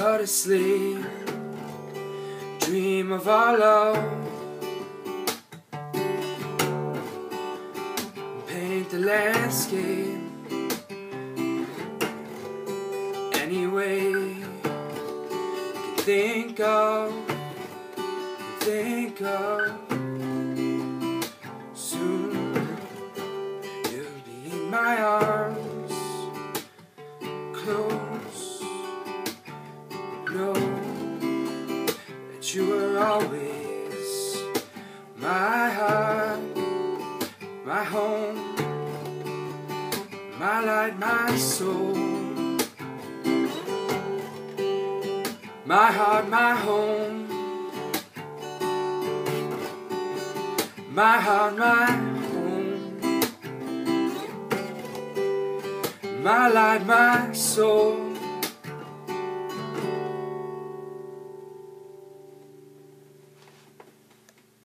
go to sleep, dream of our love, paint the landscape any way you can think of. Soon you'll be in my arms, close. Know that you were always my heart, my home, my light, my soul. My heart, my home, my heart, my home, my light, my soul.